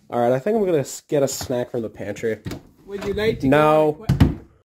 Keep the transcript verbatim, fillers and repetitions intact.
All right, I think I'm gonna get a snack from the pantry. Would you like to No. go